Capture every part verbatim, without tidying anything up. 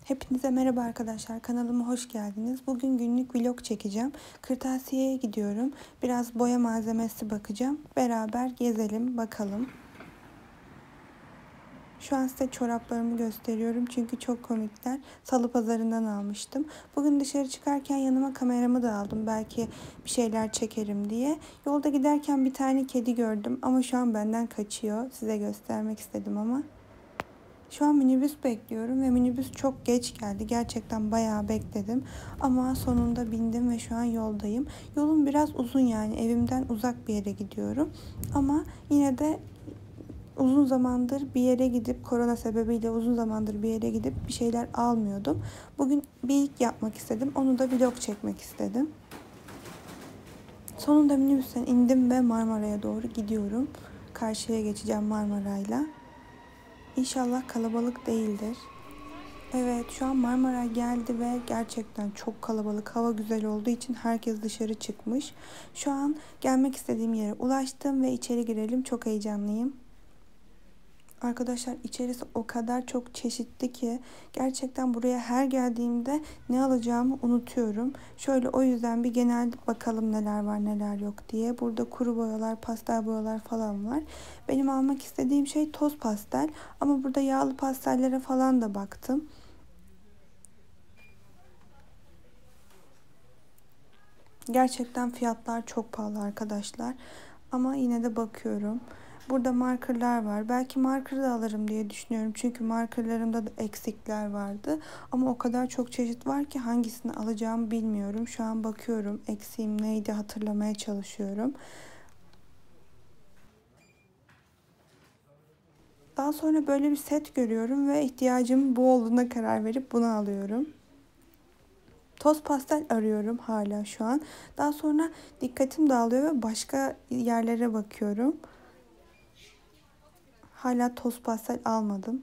Hepinize merhaba arkadaşlar. Kanalıma hoş geldiniz. Bugün günlük vlog çekeceğim. Kırtasiyeye gidiyorum. Biraz boya malzemesi bakacağım. Beraber gezelim, bakalım. Şu an size çoraplarımı gösteriyorum çünkü çok komikler. Salı pazarından almıştım. Bugün dışarı çıkarken yanıma kameramı da aldım. Belki bir şeyler çekerim diye. Yolda giderken bir tane kedi gördüm ama şu an benden kaçıyor. Size göstermek istedim ama. Şu an minibüs bekliyorum ve minibüs çok geç geldi. Gerçekten bayağı bekledim. Ama sonunda bindim ve şu an yoldayım. Yolum biraz uzun, yani evimden uzak bir yere gidiyorum. Ama yine de uzun zamandır bir yere gidip, korona sebebiyle uzun zamandır bir yere gidip bir şeyler almıyordum. Bugün bir ilk yapmak istedim. Onu da vlog çekmek istedim. Sonunda minibüsten indim ve Marmara'ya doğru gidiyorum. Karşıya geçeceğim Marmara'yla. İnşallah kalabalık değildir. Evet, şu an Marmara geldi ve gerçekten çok kalabalık. Hava güzel olduğu için herkes dışarı çıkmış. Şu an gelmek istediğim yere ulaştım ve içeri girelim. Çok heyecanlıyım. Arkadaşlar, içerisi o kadar çok çeşitli ki gerçekten buraya her geldiğimde ne alacağımı unutuyorum. Şöyle, o yüzden bir genel bakalım neler var neler yok diye. Burada kuru boyalar, pastel boyalar falan var. Benim almak istediğim şey toz pastel ama burada yağlı pastellere falan da baktım. Gerçekten fiyatlar çok pahalı arkadaşlar. Ama yine de bakıyorum. Burada markerlar var. Belki marker da alırım diye düşünüyorum. Çünkü markerlarımda da eksikler vardı. Ama o kadar çok çeşit var ki hangisini alacağımı bilmiyorum. Şu an bakıyorum. Eksiğim neydi hatırlamaya çalışıyorum. Daha sonra böyle bir set görüyorum ve ihtiyacım bu olduğuna karar verip bunu alıyorum. Toz pastel arıyorum hala şu an. Daha sonra dikkatim dağılıyor ve başka yerlere bakıyorum. Hala toz pastel almadım.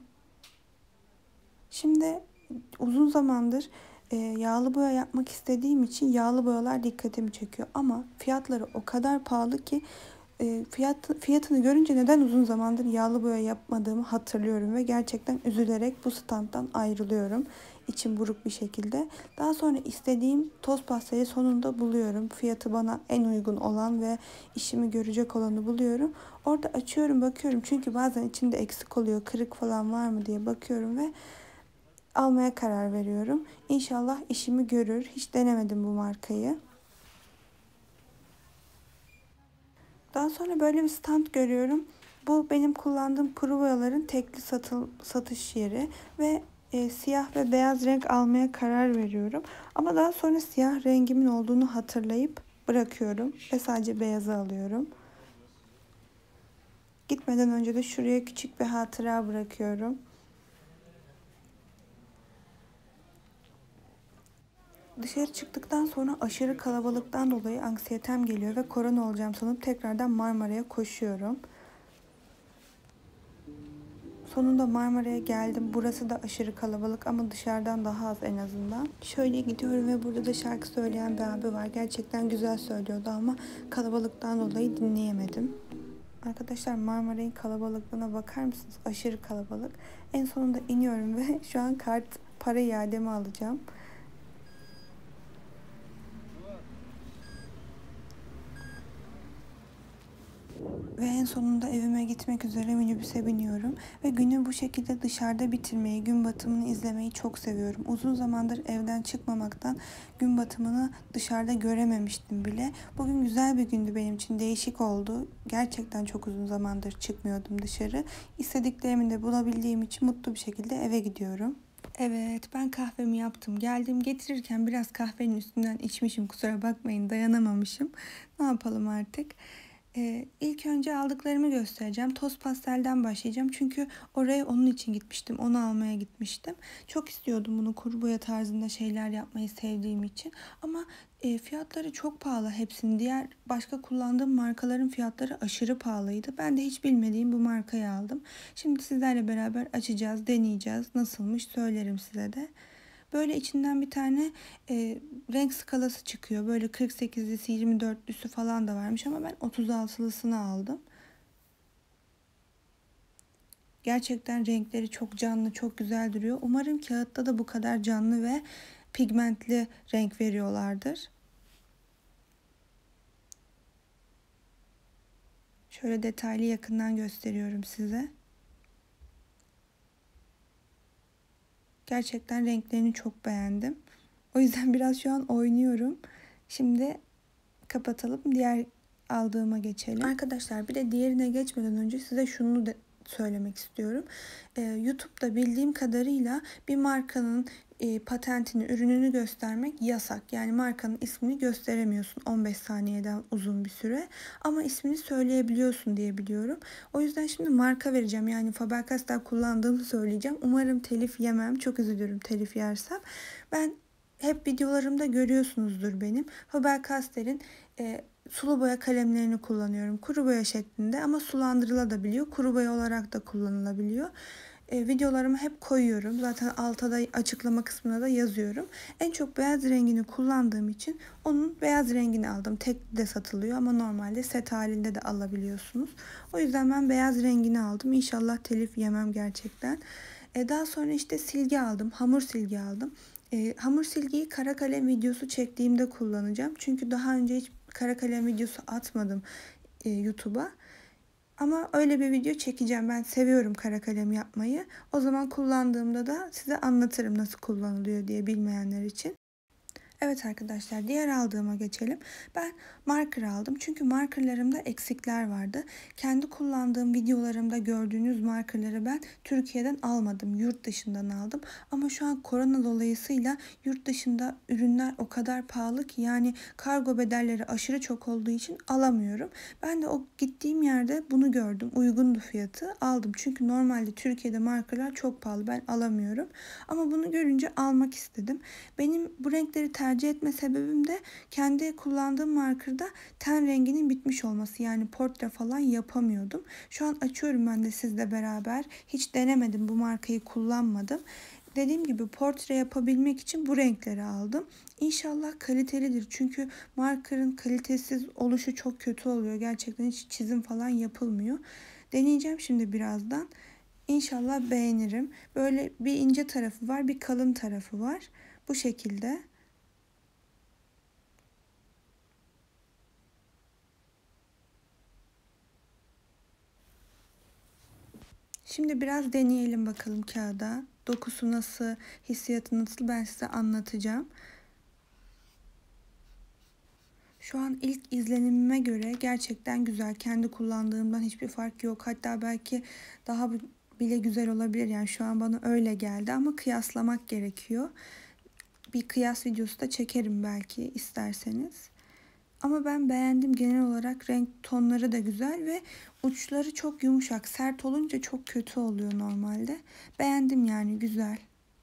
Şimdi uzun zamandır e, yağlı boya yapmak istediğim için yağlı boyalar dikkatimi çekiyor. Ama fiyatları o kadar pahalı ki e, fiyat, fiyatını görünce neden uzun zamandır yağlı boya yapmadığımı hatırlıyorum. Ve gerçekten üzülerek bu standtan ayrılıyorum. İçim buruk bir şekilde. Daha sonra istediğim toz pastayı sonunda buluyorum. Fiyatı bana en uygun olan ve işimi görecek olanı buluyorum. Orada açıyorum, bakıyorum. Çünkü bazen içinde eksik oluyor. Kırık falan var mı diye bakıyorum ve almaya karar veriyorum. İnşallah işimi görür. Hiç denemedim bu markayı. Daha sonra böyle bir stand görüyorum. Bu benim kullandığım kuru boyaların tekli satıl, satış yeri ve e, siyah ve beyaz renk almaya karar veriyorum. Ama daha sonra siyah rengimin olduğunu hatırlayıp bırakıyorum ve sadece beyazı alıyorum. Gitmeden önce de şuraya küçük bir hatıra bırakıyorum. Dışarı çıktıktan sonra aşırı kalabalıktan dolayı anksiyetem geliyor ve korona olacağım sanıp tekrardan Marmara'ya koşuyorum. Sonunda Marmara'ya geldim. Burası da aşırı kalabalık ama dışarıdan daha az en azından. Şöyle gidiyorum ve burada da şarkı söyleyen bir abi var. Gerçekten güzel söylüyordu ama kalabalıktan dolayı dinleyemedim. Arkadaşlar, Marmara'nın kalabalıklığına bakar mısınız? Aşırı kalabalık. En sonunda iniyorum ve şu an kart para iademi alacağım. Ve en sonunda evime gitmek üzere minibüse biniyorum. Ve günü bu şekilde dışarıda bitirmeyi, gün batımını izlemeyi çok seviyorum. Uzun zamandır evden çıkmamaktan gün batımını dışarıda görememiştim bile. Bugün güzel bir gündü benim için, değişik oldu. Gerçekten çok uzun zamandır çıkmıyordum dışarı. İstediklerimi de bulabildiğim için mutlu bir şekilde eve gidiyorum. Evet, ben kahvemi yaptım. Geldim, getirirken biraz kahvenin üstünden içmişim. Kusura bakmayın, dayanamamışım. Ne yapalım artık. Ee, ilk önce aldıklarımı göstereceğim. Toz pastelden başlayacağım. Çünkü oraya onun için gitmiştim. Onu almaya gitmiştim. Çok istiyordum bunu, kuru boya tarzında şeyler yapmayı sevdiğim için. Ama e, fiyatları çok pahalı hepsinin. Diğer başka kullandığım markaların fiyatları aşırı pahalıydı. Ben de hiç bilmediğim bu markayı aldım. Şimdi sizlerle beraber açacağız, deneyeceğiz. Nasılmış söylerim size de. Böyle içinden bir tane e, renk skalası çıkıyor. Böyle kırk sekizlisi, yirmi dörtlüsü falan da varmış ama ben otuz altılısını aldım. Gerçekten renkleri çok canlı, çok güzel duruyor. Umarım kağıtta da bu kadar canlı ve pigmentli renk veriyorlardır. Şöyle detaylı yakından gösteriyorum size. Gerçekten renklerini çok beğendim. O yüzden biraz şu an oynuyorum. Şimdi kapatalım. Diğer aldığıma geçelim. Arkadaşlar bir de diğerine geçmeden önce size şunu da söylemek istiyorum. Ee, YouTube'da bildiğim kadarıyla bir markanın e, patentini, ürününü göstermek yasak. Yani markanın ismini gösteremiyorsun on beş saniyeden uzun bir süre. Ama ismini söyleyebiliyorsun diye biliyorum. O yüzden şimdi marka vereceğim. Yani Faber-Castell kullandığımı söyleyeceğim. Umarım telif yemem. Çok üzülürüm telif yersem. Ben hep videolarımda görüyorsunuzdur benim. Faber-Castell'in e, sulu boya kalemlerini kullanıyorum. Kuru boya şeklinde ama sulandırılabiliyor. Kuru boya olarak da kullanılabiliyor. E, videolarımı hep koyuyorum. Zaten altta da açıklama kısmına da yazıyorum. En çok beyaz rengini kullandığım için onun beyaz rengini aldım. Tek de satılıyor ama normalde set halinde de alabiliyorsunuz. O yüzden ben beyaz rengini aldım. İnşallah telif yemem gerçekten. E, daha sonra işte silgi aldım. Hamur silgi aldım. E, hamur silgiyi kara kalem videosu çektiğimde kullanacağım. Çünkü daha önce hiç kara kalem videosu atmadım e, YouTube'a. Ama öyle bir video çekeceğim. Ben seviyorum kara kalem yapmayı. O zaman kullandığımda da size anlatırım nasıl kullanılıyor diye bilmeyenler için. Evet arkadaşlar, diğer aldığıma geçelim. Ben marker aldım çünkü markerlarımda eksikler vardı. Kendi kullandığım videolarımda gördüğünüz markerları ben Türkiye'den almadım. Yurt dışından aldım. Ama şu an korona dolayısıyla yurt dışında ürünler o kadar pahalı ki, yani kargo bedelleri aşırı çok olduğu için alamıyorum. Ben de o gittiğim yerde bunu gördüm. Uygundu fiyatı. Aldım. Çünkü normalde Türkiye'de markerlar çok pahalı. Ben alamıyorum. Ama bunu görünce almak istedim. Benim bu renkleri tercih etme sebebim de kendi kullandığım markerda ten renginin bitmiş olması. Yani portre falan yapamıyordum. Şu an açıyorum ben de sizle beraber. Hiç denemedim, bu markayı kullanmadım. Dediğim gibi portre yapabilmek için bu renkleri aldım. İnşallah kalitelidir. Çünkü markerın kalitesiz oluşu çok kötü oluyor. Gerçekten hiç çizim falan yapılmıyor. Deneyeceğim şimdi birazdan. İnşallah beğenirim. Böyle bir ince tarafı var, bir kalın tarafı var. Bu şekilde. Şimdi biraz deneyelim bakalım kağıda. Dokusu nasıl, hissiyatı nasıl, ben size anlatacağım. Şu an ilk izlenimime göre gerçekten güzel. Kendi kullandığımdan hiçbir fark yok. Hatta belki daha bile güzel olabilir. Yani şu an bana öyle geldi ama kıyaslamak gerekiyor. Bir kıyas videosu da çekerim belki isterseniz. Ama ben beğendim. Genel olarak renk tonları da güzel ve uçları çok yumuşak. Sert olunca çok kötü oluyor normalde. Beğendim yani, güzel.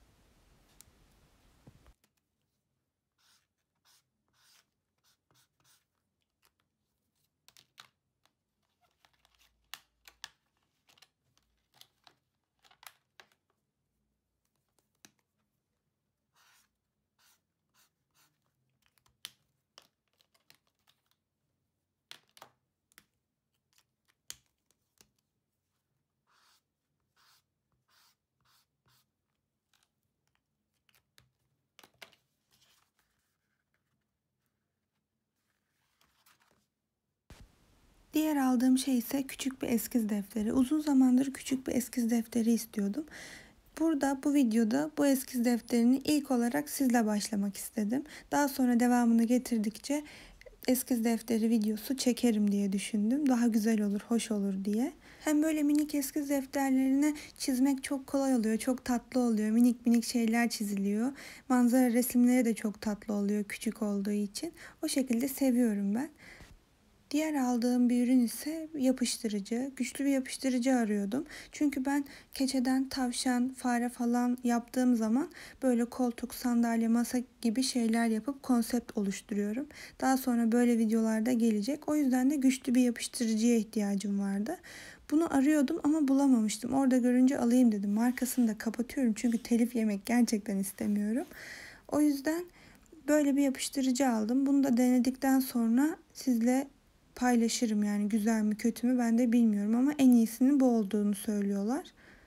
Diğer aldığım şey ise küçük bir eskiz defteri. Uzun zamandır küçük bir eskiz defteri istiyordum. Burada bu videoda bu eskiz defterini ilk olarak sizle başlamak istedim. Daha sonra devamını getirdikçe eskiz defteri videosu çekerim diye düşündüm. Daha güzel olur, hoş olur diye. Hem böyle minik eskiz defterlerini çizmek çok kolay oluyor. Çok tatlı oluyor. Minik minik şeyler çiziliyor. Manzara resimleri de çok tatlı oluyor küçük olduğu için. O şekilde seviyorum ben. Diğer aldığım bir ürün ise yapıştırıcı. Güçlü bir yapıştırıcı arıyordum. Çünkü ben keçeden tavşan, fare falan yaptığım zaman böyle koltuk, sandalye, masa gibi şeyler yapıp konsept oluşturuyorum. Daha sonra böyle videolarda gelecek. O yüzden de güçlü bir yapıştırıcıya ihtiyacım vardı. Bunu arıyordum ama bulamamıştım. Orada görünce alayım dedim. Markasını da kapatıyorum çünkü telif yemek gerçekten istemiyorum. O yüzden böyle bir yapıştırıcı aldım. Bunu da denedikten sonra sizle paylaşırım, yani güzel mi kötü mü ben de bilmiyorum ama en iyisinin bu olduğunu söylüyorlar.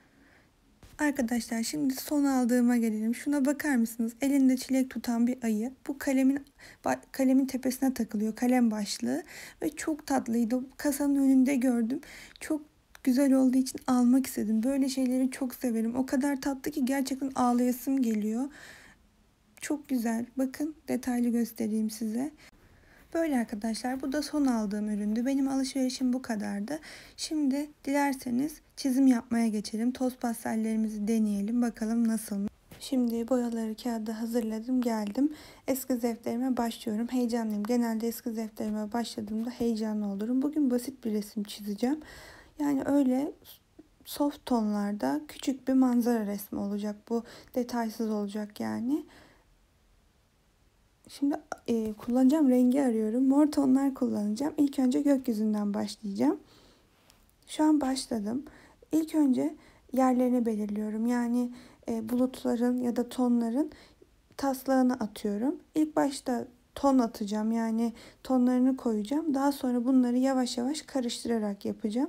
Arkadaşlar şimdi son aldığıma gelelim. Şuna bakar mısınız? Elinde çilek tutan bir ayı. Bu kalemin kalemin tepesine takılıyor. Kalem başlığı ve çok tatlıydı. Kasanın önünde gördüm. Çok güzel olduğu için almak istedim. Böyle şeyleri çok severim. O kadar tatlı ki gerçekten ağlayasım geliyor. Çok güzel. Bakın detaylı göstereyim size. Böyle arkadaşlar, bu da son aldığım üründü. Benim alışverişim bu kadardı. Şimdi dilerseniz çizim yapmaya geçelim. Toz pastellerimizi deneyelim. Bakalım nasıl mı? Şimdi boyaları kağıda hazırladım, geldim. Eskiz defterime başlıyorum. Heyecanlıyım. Genelde eskiz defterime başladığımda heyecanlı olurum. Bugün basit bir resim çizeceğim. Yani öyle soft tonlarda küçük bir manzara resmi olacak. Bu detaysız olacak yani. Şimdi e, kullanacağım rengi arıyorum. Mor tonlar kullanacağım. İlk önce gökyüzünden başlayacağım. Şu an başladım. İlk önce yerlerini belirliyorum. Yani e, bulutların ya da tonların taslağını atıyorum. İlk başta ton atacağım. Yani tonlarını koyacağım. Daha sonra bunları yavaş yavaş karıştırarak yapacağım.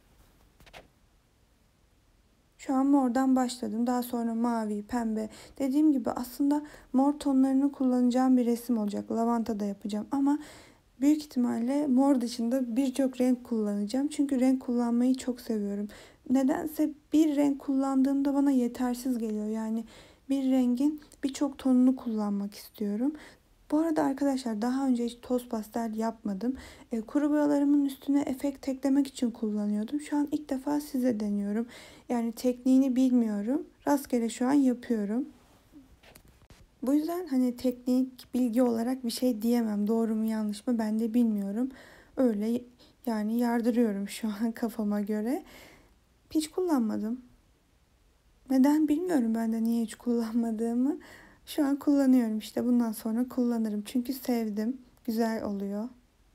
Şu an mordan başladım. Daha sonra mavi, pembe. Dediğim gibi aslında mor tonlarını kullanacağım bir resim olacak. Lavanta da yapacağım ama büyük ihtimalle mor dışında birçok renk kullanacağım. Çünkü renk kullanmayı çok seviyorum. Nedense bir renk kullandığımda bana yetersiz geliyor. Yani bir rengin birçok tonunu kullanmak istiyorum. Bu arada arkadaşlar, daha önce hiç toz pastel yapmadım. E, kuru boyalarımın üstüne efekt eklemek için kullanıyordum. Şu an ilk defa size deniyorum. Yani tekniğini bilmiyorum. Rastgele şu an yapıyorum. Bu yüzden hani teknik bilgi olarak bir şey diyemem. Doğru mu yanlış mı ben de bilmiyorum. Öyle yani yardırıyorum şu an kafama göre. Hiç kullanmadım. Neden bilmiyorum, ben de niye hiç kullanmadığımı. Şu an kullanıyorum, işte bundan sonra kullanırım. Çünkü sevdim. Güzel oluyor.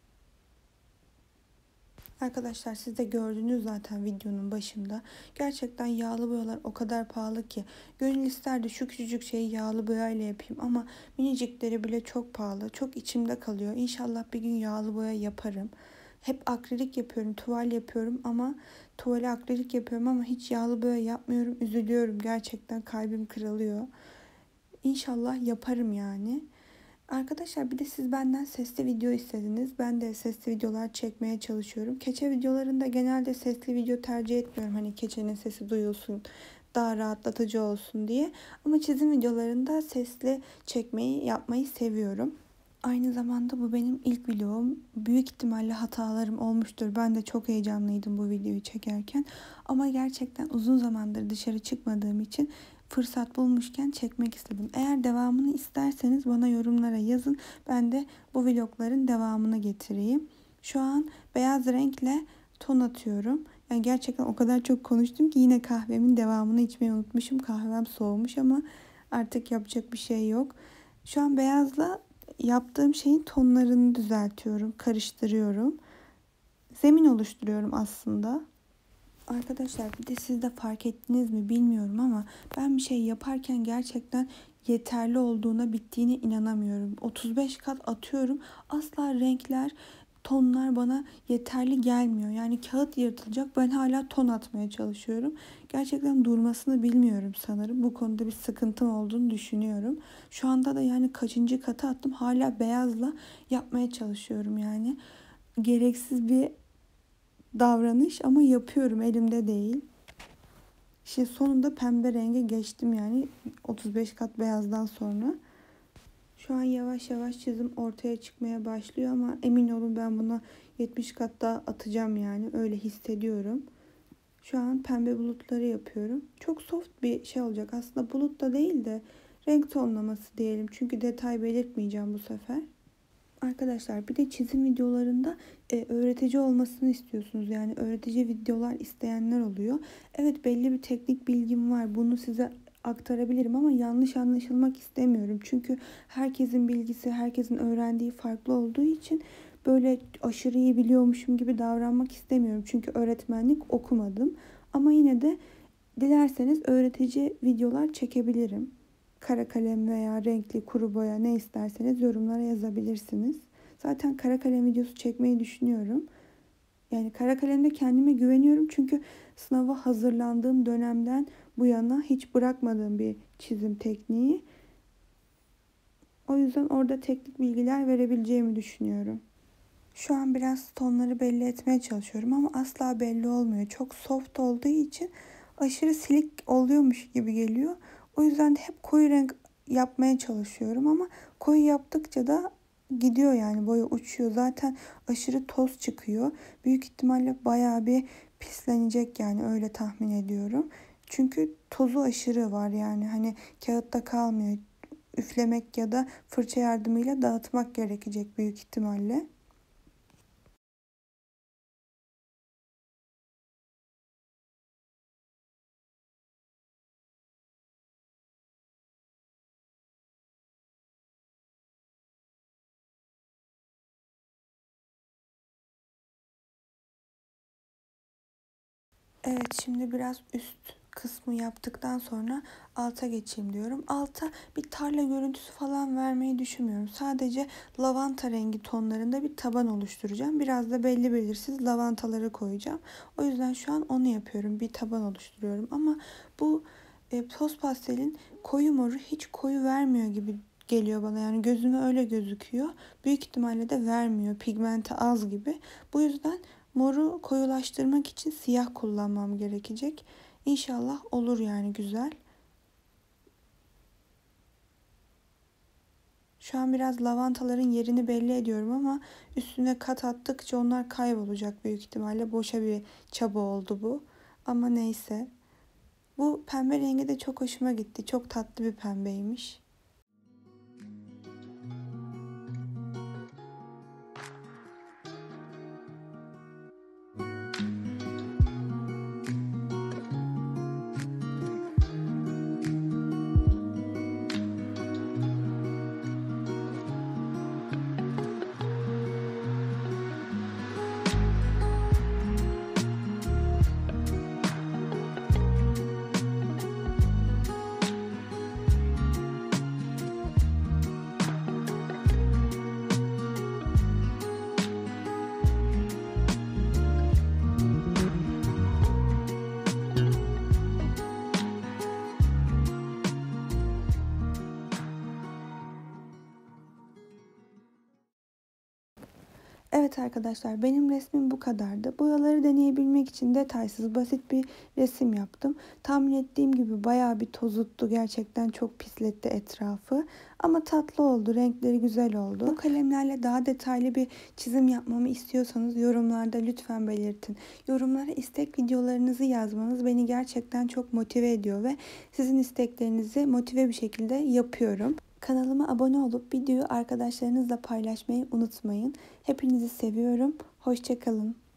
Arkadaşlar, siz de gördünüz zaten videonun başında. Gerçekten yağlı boyalar o kadar pahalı ki. Gönül isterdi şu küçücük şeyi yağlı boyayla yapayım ama minicikleri bile çok pahalı. Çok içimde kalıyor. İnşallah bir gün yağlı boya yaparım. Hep akrilik yapıyorum, tuval yapıyorum ama tuvale akrilik yapıyorum ama hiç yağlı boya yapmıyorum. Üzülüyorum, gerçekten kalbim kırılıyor. İnşallah yaparım yani. Arkadaşlar, bir de siz benden sesli video istediniz. Ben de sesli videolar çekmeye çalışıyorum. Keçe videolarında genelde sesli video tercih etmiyorum. Hani keçenin sesi duyulsun, daha rahatlatıcı olsun diye. Ama çizim videolarında sesli çekmeyi, yapmayı seviyorum. Aynı zamanda bu benim ilk vlogum. Büyük ihtimalle hatalarım olmuştur. Ben de çok heyecanlıydım bu videoyu çekerken. Ama gerçekten uzun zamandır dışarı çıkmadığım için fırsat bulmuşken çekmek istedim. Eğer devamını isterseniz bana yorumlara yazın. Ben de bu vlogların devamını getireyim. Şu an beyaz renkle ton atıyorum. Yani gerçekten o kadar çok konuştum ki yine kahvemin devamını içmeyi unutmuşum. Kahvem soğumuş ama artık yapacak bir şey yok. Şu an beyazla yaptığım şeyin tonlarını düzeltiyorum, karıştırıyorum. Zemin oluşturuyorum aslında. Arkadaşlar, bir de siz de fark ettiniz mi bilmiyorum ama ben bir şey yaparken gerçekten yeterli olduğuna, bittiğine inanamıyorum. otuz beş kat atıyorum. Asla renkler, tonlar bana yeterli gelmiyor. Yani kağıt yırtılacak. Ben hala ton atmaya çalışıyorum. Gerçekten durmasını bilmiyorum sanırım. Bu konuda bir sıkıntım olduğunu düşünüyorum. Şu anda da yani kaçıncı katı attım. Hala beyazla yapmaya çalışıyorum yani. Gereksiz bir davranış ama yapıyorum, elimde değil. İşte sonunda pembe renge geçtim yani otuz beş kat beyazdan sonra. Şu an yavaş yavaş çizim ortaya çıkmaya başlıyor ama emin olun ben buna yetmiş kat daha atacağım, yani öyle hissediyorum. Şu an pembe bulutları yapıyorum. Çok soft bir şey olacak aslında, bulut da değil de renk tonlaması diyelim. Çünkü detay belirtmeyeceğim bu sefer. Arkadaşlar, bir de çizim videolarında e, öğretici olmasını istiyorsunuz. Yani öğretici videolar isteyenler oluyor. Evet, belli bir teknik bilgim var. Bunu size aktarabilirim ama yanlış anlaşılmak istemiyorum. Çünkü herkesin bilgisi, herkesin öğrendiği farklı olduğu için böyle aşırı iyi biliyormuşum gibi davranmak istemiyorum. Çünkü öğretmenlik okumadım. Ama yine de dilerseniz öğretici videolar çekebilirim. Kara kalem veya renkli kuru boya, ne isterseniz yorumlara yazabilirsiniz. Zaten kara kalem videosu çekmeyi düşünüyorum. Yani kara kalemde kendime güveniyorum çünkü sınava hazırlandığım dönemden bu yana hiç bırakmadığım bir çizim tekniği. O yüzden orada teknik bilgiler verebileceğimi düşünüyorum. Şu an biraz tonları belli etmeye çalışıyorum ama asla belli olmuyor. Çok soft olduğu için aşırı silik oluyormuş gibi geliyor. O yüzden de hep koyu renk yapmaya çalışıyorum ama koyu yaptıkça da gidiyor, yani boya uçuyor. Zaten aşırı toz çıkıyor. Büyük ihtimalle bayağı bir pislenecek, yani öyle tahmin ediyorum. Çünkü tozu aşırı var, yani hani kağıtta kalmıyor. Üflemek ya da fırça yardımıyla dağıtmak gerekecek büyük ihtimalle. Evet, şimdi biraz üst kısmı yaptıktan sonra alta geçeyim diyorum. Alta bir tarla görüntüsü falan vermeyi düşünmüyorum. Sadece lavanta rengi tonlarında bir taban oluşturacağım. Biraz da belli belirsiz lavantaları koyacağım. O yüzden şu an onu yapıyorum. Bir taban oluşturuyorum. Ama bu e, toz pastelin koyu moru hiç koyu vermiyor gibi geliyor bana. Yani gözüme öyle gözüküyor. Büyük ihtimalle de vermiyor. Pigmenti az gibi. Bu yüzden moru koyulaştırmak için siyah kullanmam gerekecek. İnşallah olur, yani güzel. Şu an biraz lavantaların yerini belli ediyorum ama üstüne kat attıkça onlar kaybolacak büyük ihtimalle. Boşa bir çaba oldu bu. Ama neyse. Bu pembe rengi de çok hoşuma gitti. Çok tatlı bir pembeymiş. Evet arkadaşlar, benim resmim bu kadardı. Boyaları deneyebilmek için detaysız basit bir resim yaptım. Tahmin ettiğim gibi bayağı bir tozuttu. Gerçekten çok pisletti etrafı. Ama tatlı oldu. Renkleri güzel oldu. Bu kalemlerle daha detaylı bir çizim yapmamı istiyorsanız yorumlarda lütfen belirtin. Yorumlara istek videolarınızı yazmanız beni gerçekten çok motive ediyor ve sizin isteklerinizi motive bir şekilde yapıyorum. Kanalıma abone olup videoyu arkadaşlarınızla paylaşmayı unutmayın. Hepinizi seviyorum. Hoşça kalın.